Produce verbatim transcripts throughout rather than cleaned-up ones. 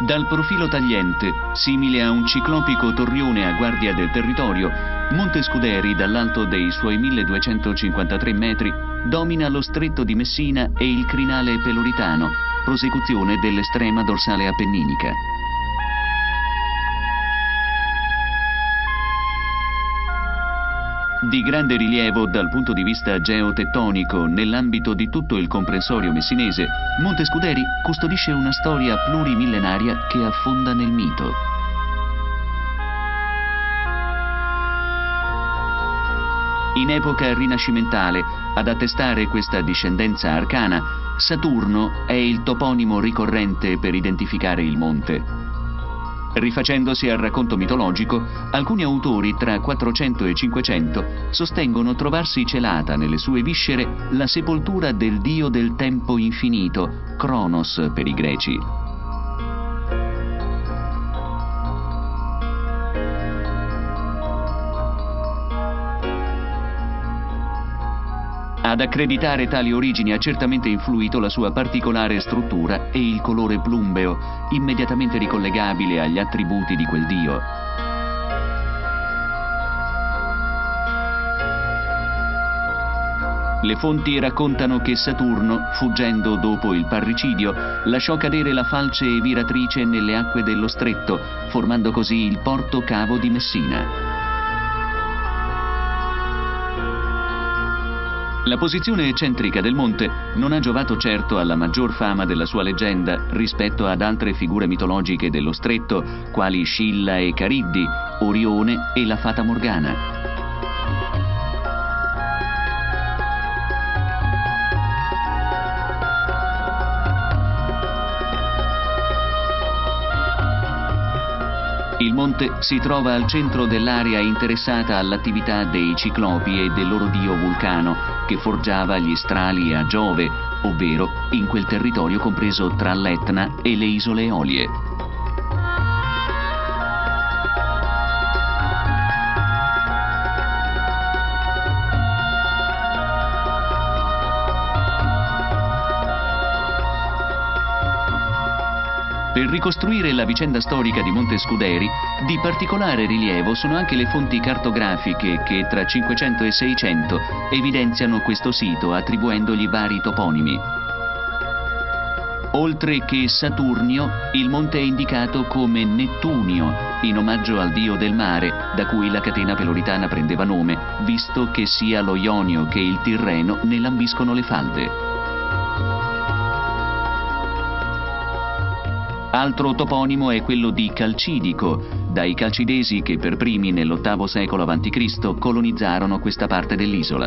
Dal profilo tagliente, simile a un ciclopico torrione a guardia del territorio, Monte Scuderi, dall'alto dei suoi milleduecentocinquantatré metri, domina lo stretto di Messina e il crinale peloritano, prosecuzione dell'estrema dorsale appenninica. Di grande rilievo dal punto di vista geotettonico nell'ambito di tutto il comprensorio messinese, Monte Scuderi custodisce una storia plurimillenaria che affonda nel mito. In epoca rinascimentale, ad attestare questa discendenza arcana, Saturno è il toponimo ricorrente per identificare il monte. Rifacendosi al racconto mitologico, alcuni autori tra quattrocento e cinquecento sostengono trovarsi celata nelle sue viscere la sepoltura del dio del tempo infinito, Cronos per i greci. Ad accreditare tali origini ha certamente influito la sua particolare struttura e il colore plumbeo, immediatamente ricollegabile agli attributi di quel dio. Le fonti raccontano che Saturno, fuggendo dopo il parricidio, lasciò cadere la falce viratrice nelle acque dello stretto, formando così il porto cavo di Messina. La posizione eccentrica del monte non ha giovato certo alla maggior fama della sua leggenda rispetto ad altre figure mitologiche dello stretto, quali Scilla e Cariddi, Orione e la Fata Morgana. Il monte si trova al centro dell'area interessata all'attività dei Ciclopi e del loro dio Vulcano, che forgiava gli strali a Giove, ovvero in quel territorio compreso tra l'Etna e le isole Eolie. Per ricostruire la vicenda storica di Monte Scuderi, di particolare rilievo sono anche le fonti cartografiche che tra cinquecento e seicento evidenziano questo sito attribuendogli vari toponimi. Oltre che Saturnio, il monte è indicato come Nettunio, in omaggio al dio del mare, da cui la catena peloritana prendeva nome, visto che sia lo Ionio che il Tirreno ne lambiscono le falde. Altro toponimo è quello di Calcidico, dai Calcidesi che per primi nell'ottavo secolo avanti Cristo colonizzarono questa parte dell'isola.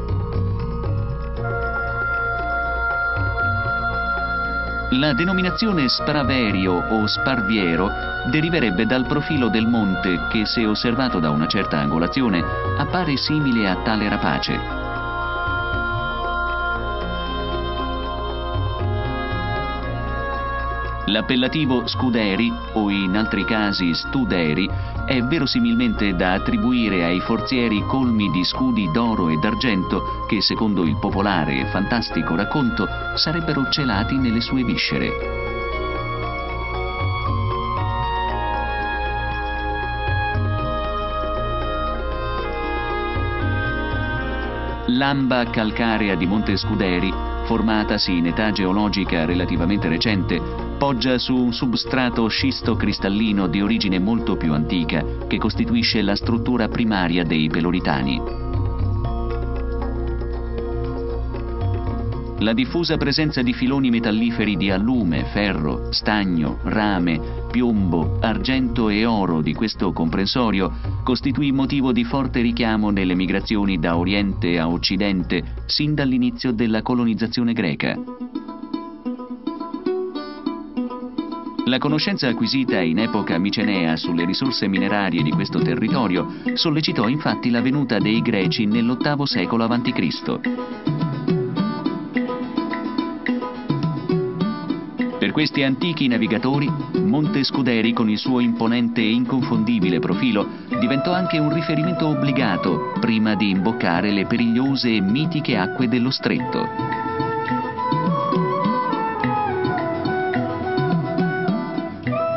La denominazione Spraverio o Sparviero deriverebbe dal profilo del monte che, se osservato da una certa angolazione, appare simile a tale rapace. L'appellativo Scuderi, o in altri casi Studeri, è verosimilmente da attribuire ai forzieri colmi di scudi d'oro e d'argento che, secondo il popolare e fantastico racconto, sarebbero celati nelle sue viscere. L'amba calcarea di Monte Scuderi, formatasi in età geologica relativamente recente, poggia su un substrato scisto-cristallino di origine molto più antica che costituisce la struttura primaria dei peloritani. La diffusa presenza di filoni metalliferi di allume, ferro, stagno, rame, piombo, argento e oro di questo comprensorio costituì motivo di forte richiamo nelle migrazioni da Oriente a Occidente sin dall'inizio della colonizzazione greca. La conoscenza acquisita in epoca micenea sulle risorse minerarie di questo territorio sollecitò infatti la venuta dei Greci nell'ottavo secolo avanti Cristo. Per questi antichi navigatori, Monte Scuderi, con il suo imponente e inconfondibile profilo, diventò anche un riferimento obbligato prima di imboccare le perigliose e mitiche acque dello stretto.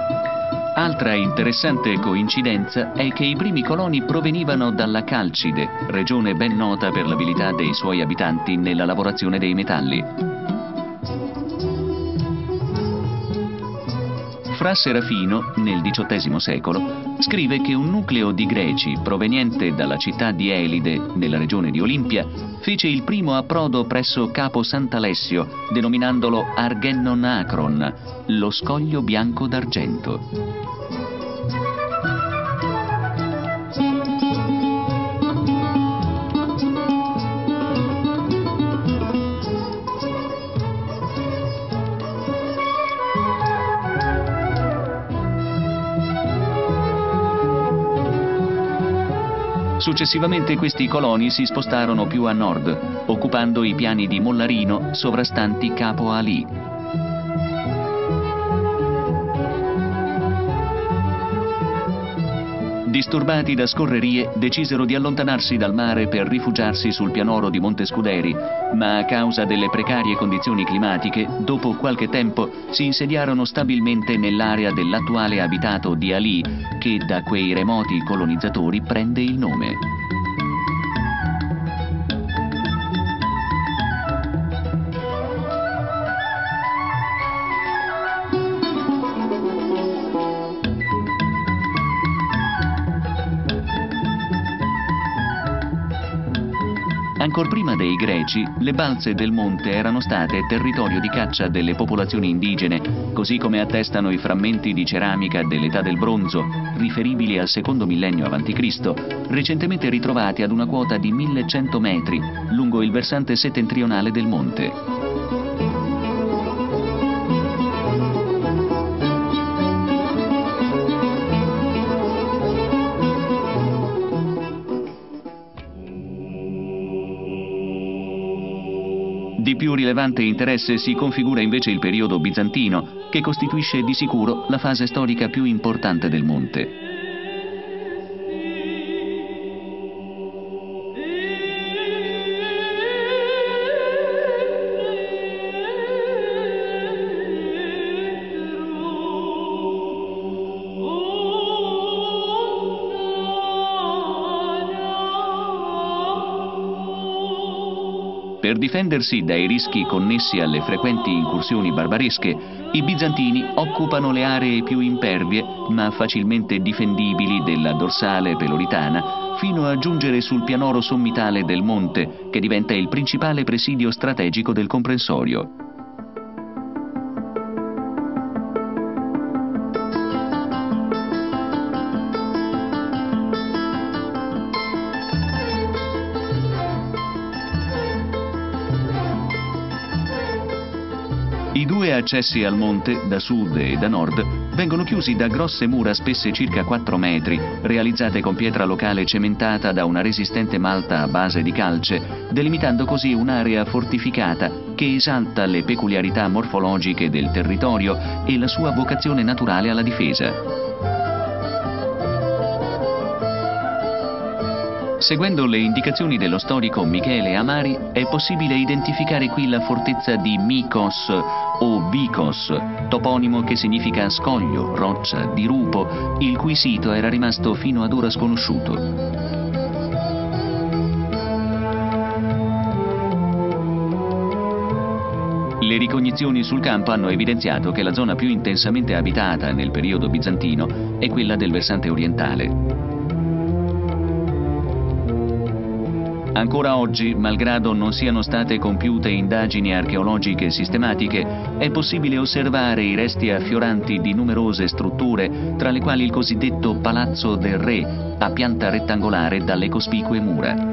Un'altra interessante coincidenza è che i primi coloni provenivano dalla Calcide, regione ben nota per l'abilità dei suoi abitanti nella lavorazione dei metalli. Fra Serafino, nel diciottesimo secolo, scrive che un nucleo di greci proveniente dalla città di Elide, nella regione di Olimpia, fece il primo approdo presso Capo Sant'Alessio, denominandolo Argennon Acron, lo scoglio bianco d'argento. Successivamente questi coloni si spostarono più a nord, occupando i piani di Mollarino sovrastanti Capo Ali. Disturbati da scorrerie, decisero di allontanarsi dal mare per rifugiarsi sul pianoro di Monte Scuderi, ma a causa delle precarie condizioni climatiche, dopo qualche tempo si insediarono stabilmente nell'area dell'attuale abitato di Ali, che da quei remoti colonizzatori prende il nome. Ancor prima dei Greci, le balze del monte erano state territorio di caccia delle popolazioni indigene, così come attestano i frammenti di ceramica dell'età del bronzo, riferibili al secondo millennio avanti Cristo, recentemente ritrovati ad una quota di millecento metri lungo il versante settentrionale del monte. Di più rilevante interesse si configura invece il periodo bizantino, che costituisce di sicuro la fase storica più importante del monte. Per difendersi dai rischi connessi alle frequenti incursioni barbaresche, i bizantini occupano le aree più impervie ma facilmente difendibili della dorsale peloritana fino a giungere sul pianoro sommitale del monte, che diventa il principale presidio strategico del comprensorio. I due accessi al monte, da sud e da nord, vengono chiusi da grosse mura spesse circa quattro metri, realizzate con pietra locale cementata da una resistente malta a base di calce, delimitando così un'area fortificata che esalta le peculiarità morfologiche del territorio e la sua vocazione naturale alla difesa. Seguendo le indicazioni dello storico Michele Amari, è possibile identificare qui la fortezza di Mykos o Vikos, toponimo che significa scoglio, roccia, dirupo, il cui sito era rimasto fino ad ora sconosciuto. Le ricognizioni sul campo hanno evidenziato che la zona più intensamente abitata nel periodo bizantino è quella del versante orientale. Ancora oggi, malgrado non siano state compiute indagini archeologiche sistematiche, è possibile osservare i resti affioranti di numerose strutture, tra le quali il cosiddetto Palazzo del Re, a pianta rettangolare dalle cospicue mura.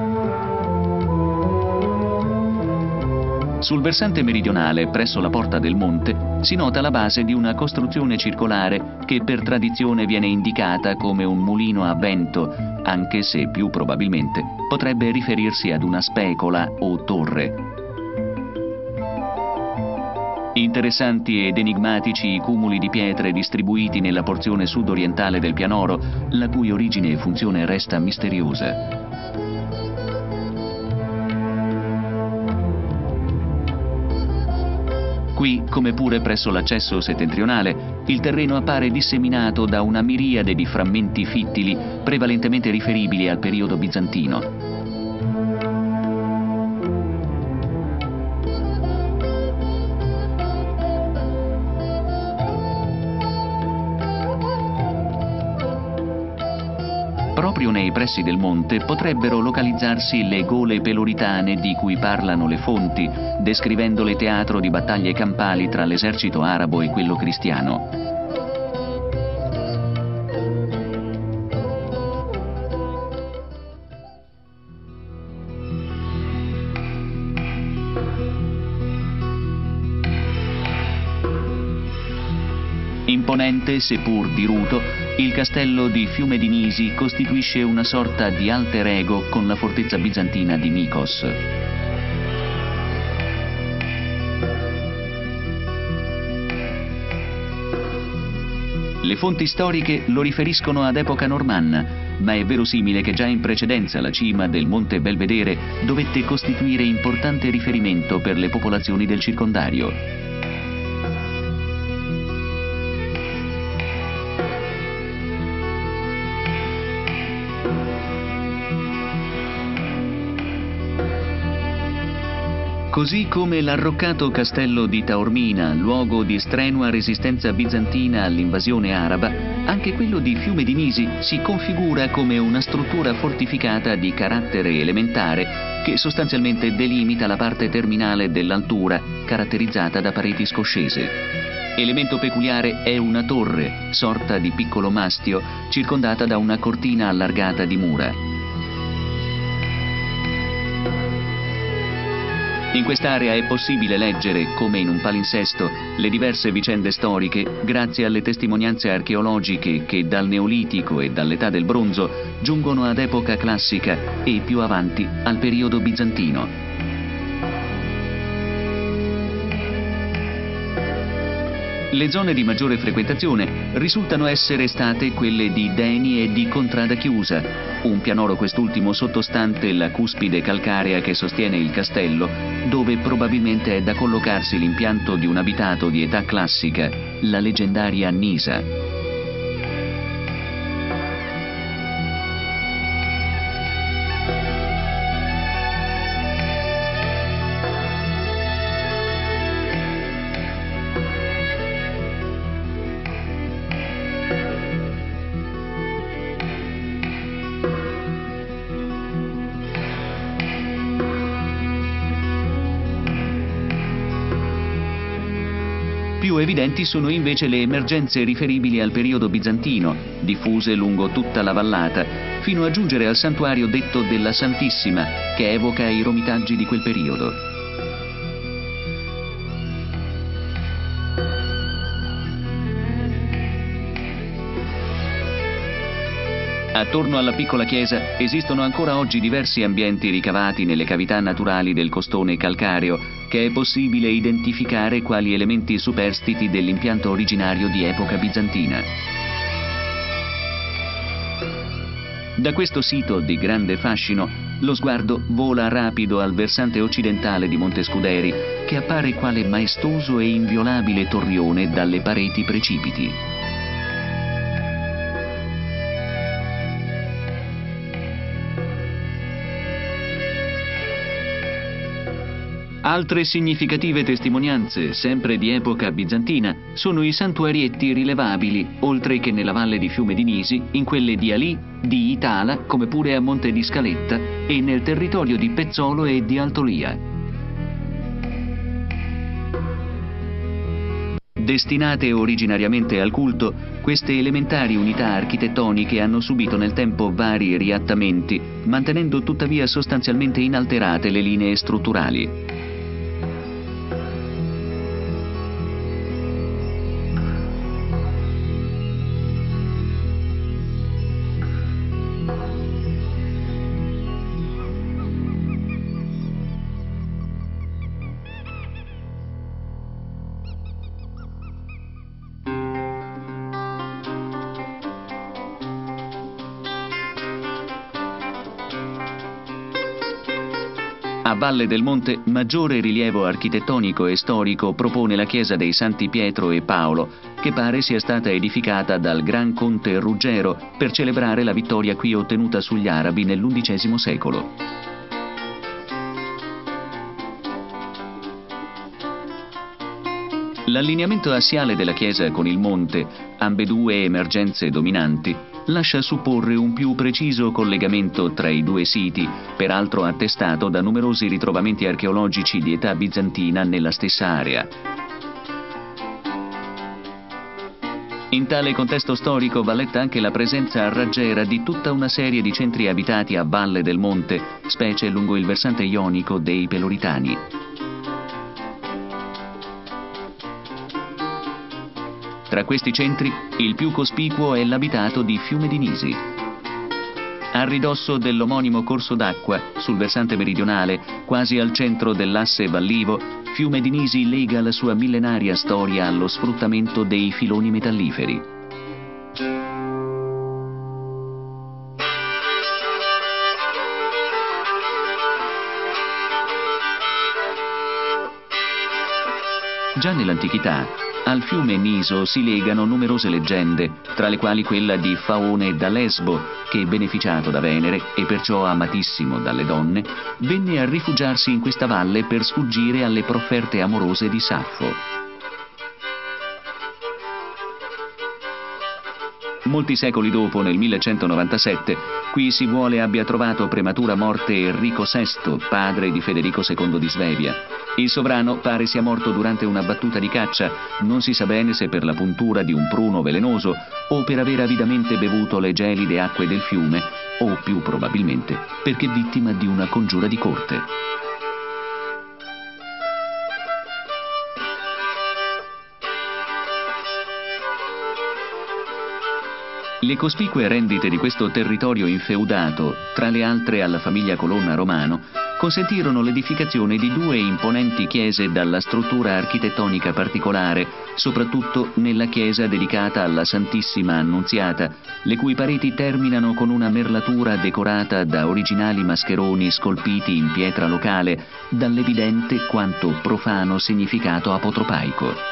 Sul versante meridionale, presso la porta del monte, si nota la base di una costruzione circolare che per tradizione viene indicata come un mulino a vento, anche se più probabilmente potrebbe riferirsi ad una specola o torre. Interessanti ed enigmatici i cumuli di pietre distribuiti nella porzione sud-orientale del pianoro, la cui origine e funzione resta misteriosa. Qui, come pure presso l'accesso settentrionale, il terreno appare disseminato da una miriade di frammenti fittili prevalentemente riferibili al periodo bizantino. Proprio nei pressi del monte potrebbero localizzarsi le gole peloritane di cui parlano le fonti, descrivendole teatro di battaglie campali tra l'esercito arabo e quello cristiano. Imponente, seppur diruto, il castello di Fiume di Nisi costituisce una sorta di alter ego con la fortezza bizantina di Nikos. Le fonti storiche lo riferiscono ad epoca normanna, ma è verosimile che già in precedenza la cima del Monte Belvedere dovette costituire importante riferimento per le popolazioni del circondario. Così come l'arroccato castello di Taormina, luogo di strenua resistenza bizantina all'invasione araba, anche quello di Fiume di Nisi si configura come una struttura fortificata di carattere elementare che sostanzialmente delimita la parte terminale dell'altura, caratterizzata da pareti scoscese. Elemento peculiare è una torre, sorta di piccolo mastio, circondata da una cortina allargata di mura. In quest'area è possibile leggere, come in un palinsesto, le diverse vicende storiche grazie alle testimonianze archeologiche che dal Neolitico e dall'età del Bronzo giungono ad epoca classica e più avanti al periodo bizantino. Le zone di maggiore frequentazione risultano essere state quelle di Deni e di Contrada Chiusa, un pianoro quest'ultimo sottostante la cuspide calcarea che sostiene il castello, dove probabilmente è da collocarsi l'impianto di un abitato di età classica, la leggendaria Nisa. Più evidenti sono invece le emergenze riferibili al periodo bizantino, diffuse lungo tutta la vallata, fino a giungere al santuario detto della Santissima, che evoca i romitaggi di quel periodo. Attorno alla piccola chiesa esistono ancora oggi diversi ambienti ricavati nelle cavità naturali del costone calcareo, che è possibile identificare quali elementi superstiti dell'impianto originario di epoca bizantina. Da questo sito di grande fascino, lo sguardo vola rapido al versante occidentale di Monte Scuderi, che appare quale maestoso e inviolabile torrione dalle pareti precipiti. Altre significative testimonianze, sempre di epoca bizantina, sono i santuarietti rilevabili, oltre che nella valle di Fiume di Nisi, in quelle di Ali, di Itala, come pure a Monte di Scaletta e nel territorio di Pezzolo e di Altolia. Destinate originariamente al culto, queste elementari unità architettoniche hanno subito nel tempo vari riattamenti, mantenendo tuttavia sostanzialmente inalterate le linee strutturali. A valle del monte, maggiore rilievo architettonico e storico propone la chiesa dei Santi Pietro e Paolo, che pare sia stata edificata dal Gran Conte Ruggero per celebrare la vittoria qui ottenuta sugli arabi nell'undicesimo secolo. L'allineamento assiale della chiesa con il monte, ambedue emergenze dominanti, lascia supporre un più preciso collegamento tra i due siti, peraltro attestato da numerosi ritrovamenti archeologici di età bizantina nella stessa area. In tale contesto storico va letta anche la presenza a raggiera di tutta una serie di centri abitati a valle del monte, specie lungo il versante ionico dei Peloritani. Tra questi centri, il più cospicuo è l'abitato di Fiume di Nisi. A ridosso dell'omonimo corso d'acqua, sul versante meridionale, quasi al centro dell'asse vallivo, Fiume di Nisi lega la sua millenaria storia allo sfruttamento dei filoni metalliferi. Già nell'antichità, al fiume Niso si legano numerose leggende, tra le quali quella di Faone da Lesbo, che, beneficiato da Venere e perciò amatissimo dalle donne, venne a rifugiarsi in questa valle per sfuggire alle profferte amorose di Saffo. Molti secoli dopo, nel millecentonovantasette, qui si vuole abbia trovato prematura morte Enrico sesto, padre di Federico secondo di Svevia. Il sovrano pare sia morto durante una battuta di caccia, non si sa bene se per la puntura di un pruno velenoso o per aver avidamente bevuto le gelide acque del fiume o, più probabilmente, perché vittima di una congiura di corte. Le cospicue rendite di questo territorio infeudato, tra le altre alla famiglia Colonna Romano, consentirono l'edificazione di due imponenti chiese dalla struttura architettonica particolare, soprattutto nella chiesa dedicata alla Santissima Annunziata, le cui pareti terminano con una merlatura decorata da originali mascheroni scolpiti in pietra locale, dall'evidente quanto profano significato apotropaico.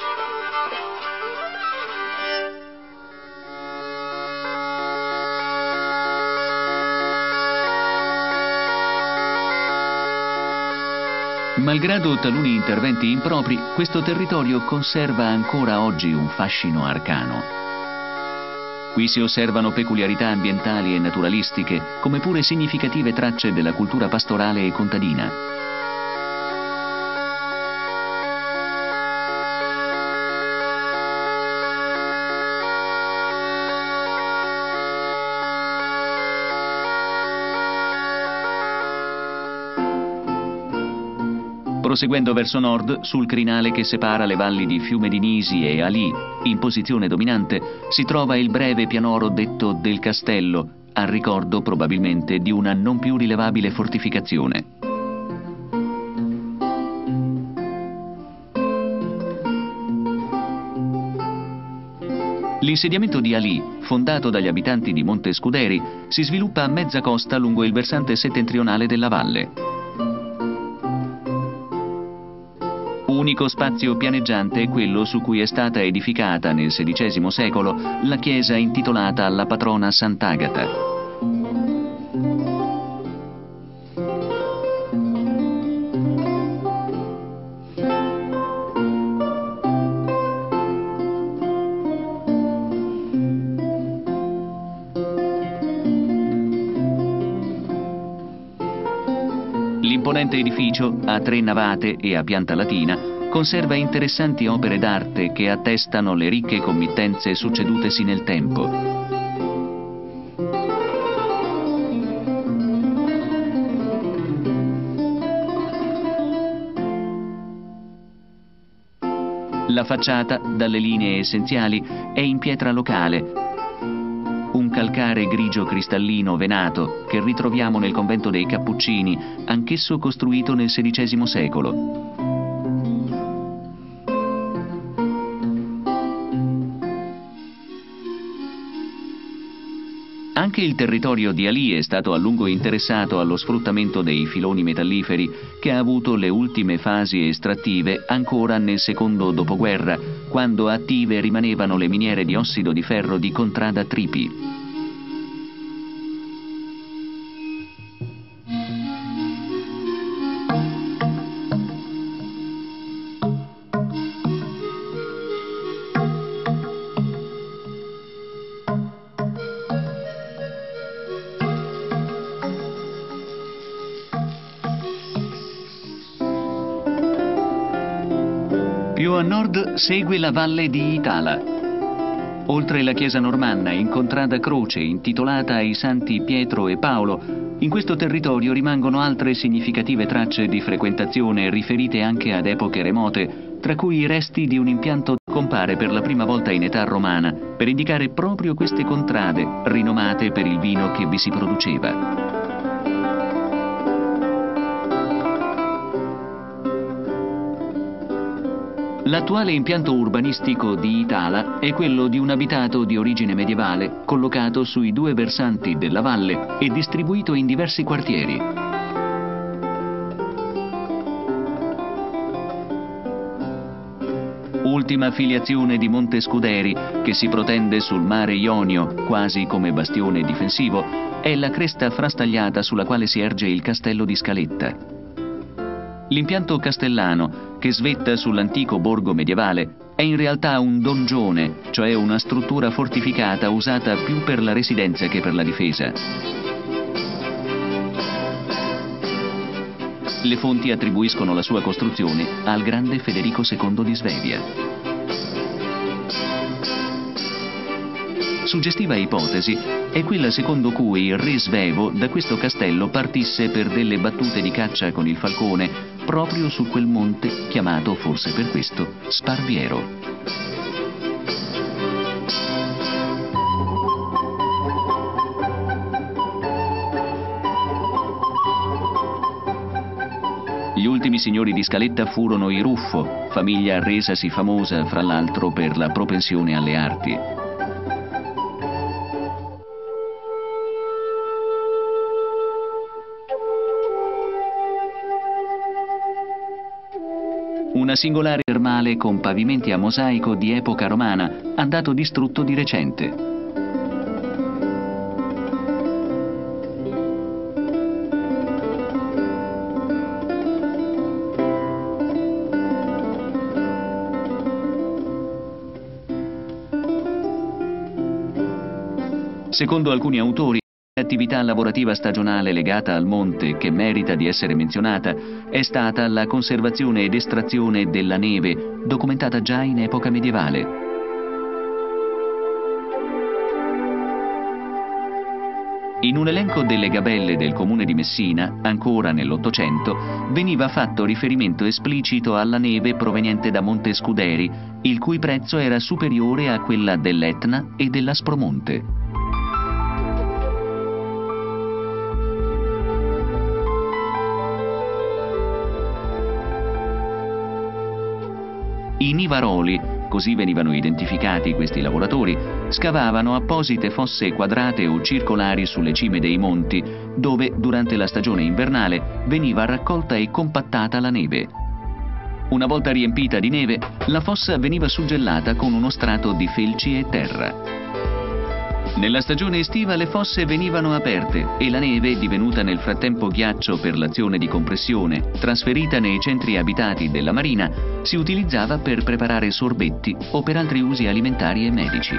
Malgrado taluni interventi impropri, questo territorio conserva ancora oggi un fascino arcano. Qui si osservano peculiarità ambientali e naturalistiche, come pure significative tracce della cultura pastorale e contadina. Proseguendo verso nord, sul crinale che separa le valli di Fiume di Nisi e Ali, in posizione dominante, si trova il breve pianoro detto del Castello, a ricordo probabilmente di una non più rilevabile fortificazione. L'insediamento di Ali, fondato dagli abitanti di Monte Scuderi, si sviluppa a mezza costa lungo il versante settentrionale della valle. Unico spazio pianeggiante è quello su cui è stata edificata nel sedicesimo secolo la chiesa intitolata alla patrona Sant'Agata. L'imponente edificio, a tre navate e a pianta latina, conserva interessanti opere d'arte che attestano le ricche committenze succedutesi nel tempo. La facciata, dalle linee essenziali, è in pietra locale, un calcare grigio cristallino venato che ritroviamo nel convento dei Cappuccini, anch'esso costruito nel sedicesimo secolo. Anche il territorio di Alì è stato a lungo interessato allo sfruttamento dei filoni metalliferi, che ha avuto le ultime fasi estrattive ancora nel secondo dopoguerra, quando attive rimanevano le miniere di ossido di ferro di Contrada Tripi. Più a nord segue la valle di Itala. Oltre la chiesa normanna, in Contrada Croce, intitolata ai santi Pietro e Paolo, in questo territorio rimangono altre significative tracce di frequentazione riferite anche ad epoche remote, tra cui i resti di un impianto che compare per la prima volta in età romana, per indicare proprio queste contrade, rinomate per il vino che vi si produceva. L'attuale impianto urbanistico di Itala è quello di un abitato di origine medievale, collocato sui due versanti della valle e distribuito in diversi quartieri. Ultima filiazione di Monte Scuderi, che si protende sul mare Ionio, quasi come bastione difensivo, è la cresta frastagliata sulla quale si erge il castello di Scaletta. L'impianto castellano, che svetta sull'antico borgo medievale, è in realtà un dongione, cioè una struttura fortificata usata più per la residenza che per la difesa. Le fonti attribuiscono la sua costruzione al grande Federico secondo di Svevia. Suggestiva ipotesi è quella secondo cui il re Svevo da questo castello partisse per delle battute di caccia con il falcone proprio su quel monte chiamato, forse per questo, Sparviero. Gli ultimi signori di Scaletta furono i Ruffo, famiglia resasi famosa fra l'altro per la propensione alle arti. Una singolare termale con pavimenti a mosaico di epoca romana, andato distrutto di recente. Secondo alcuni autori, l'attività lavorativa stagionale legata al monte che merita di essere menzionata è stata la conservazione ed estrazione della neve, documentata già in epoca medievale. In un elenco delle gabelle del comune di Messina, ancora nell'Ottocento, veniva fatto riferimento esplicito alla neve proveniente da Monte Scuderi, il cui prezzo era superiore a quella dell'Etna e dell'Aspromonte. I Nivaroli, così venivano identificati questi lavoratori, scavavano apposite fosse quadrate o circolari sulle cime dei monti, dove durante la stagione invernale veniva raccolta e compattata la neve. Una volta riempita di neve, la fossa veniva suggellata con uno strato di felci e terra. Nella stagione estiva le fosse venivano aperte e la neve, divenuta nel frattempo ghiaccio per l'azione di compressione, trasferita nei centri abitati della marina, si utilizzava per preparare sorbetti o per altri usi alimentari e medici.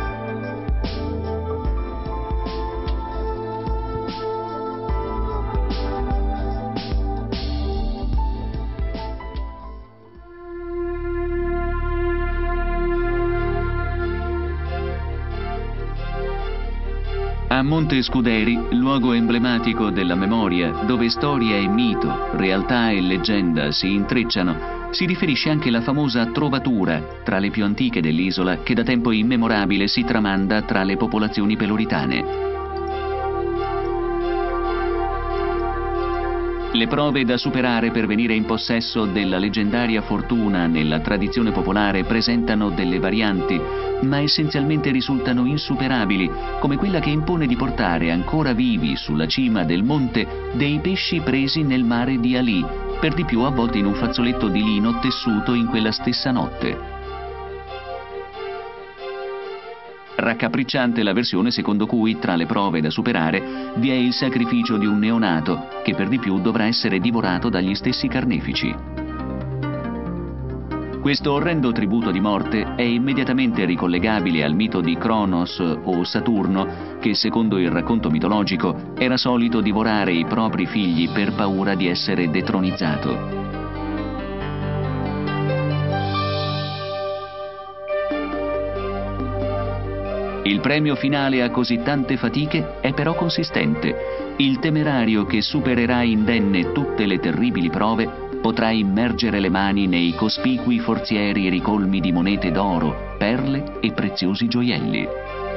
A Monte Scuderi, luogo emblematico della memoria, dove storia e mito, realtà e leggenda si intrecciano, si riferisce anche la famosa trovatura, tra le più antiche dell'isola, che da tempo immemorabile si tramanda tra le popolazioni peloritane. Le prove da superare per venire in possesso della leggendaria fortuna nella tradizione popolare presentano delle varianti, ma essenzialmente risultano insuperabili, come quella che impone di portare ancora vivi sulla cima del monte dei pesci presi nel mare di Ali, per di più avvolti in un fazzoletto di lino tessuto in quella stessa notte. Raccapricciante la versione secondo cui, tra le prove da superare, vi è il sacrificio di un neonato, che per di più dovrà essere divorato dagli stessi carnefici. Questo orrendo tributo di morte è immediatamente ricollegabile al mito di Cronos o Saturno, che secondo il racconto mitologico era solito divorare i propri figli per paura di essere detronizzato. Il premio finale a così tante fatiche è però consistente. Il temerario che supererà indenne tutte le terribili prove potrà immergere le mani nei cospicui forzieri ricolmi di monete d'oro, perle e preziosi gioielli.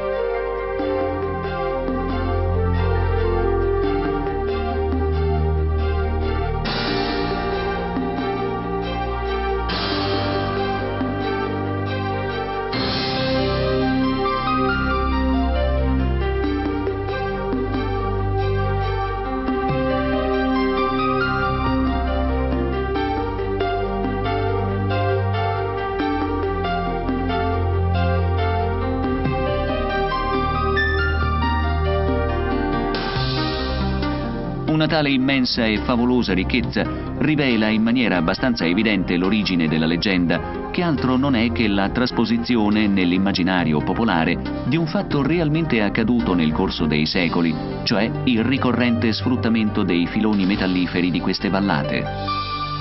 Una tale immensa e favolosa ricchezza rivela in maniera abbastanza evidente l'origine della leggenda, che altro non è che la trasposizione nell'immaginario popolare di un fatto realmente accaduto nel corso dei secoli, cioè il ricorrente sfruttamento dei filoni metalliferi di queste vallate.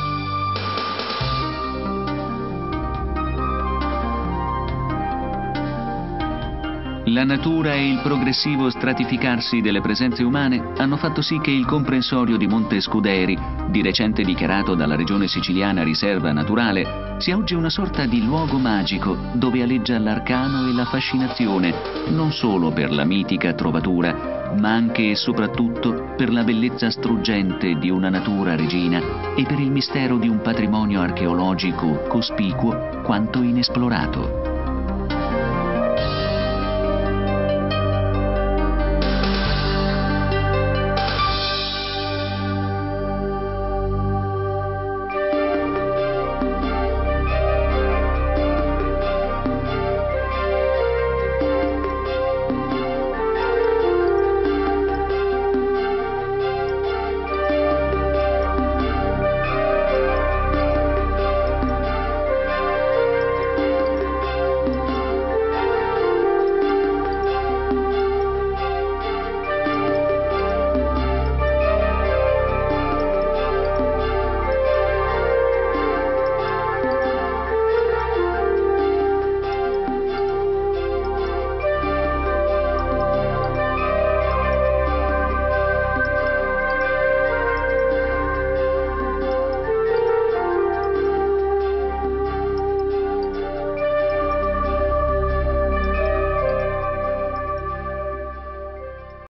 La natura e il progressivo stratificarsi delle presenze umane hanno fatto sì che il comprensorio di Monte Scuderi, di recente dichiarato dalla regione siciliana riserva naturale, sia oggi una sorta di luogo magico dove aleggia l'arcano e la fascinazione, non solo per la mitica trovatura, ma anche e soprattutto per la bellezza struggente di una natura regina e per il mistero di un patrimonio archeologico cospicuo quanto inesplorato.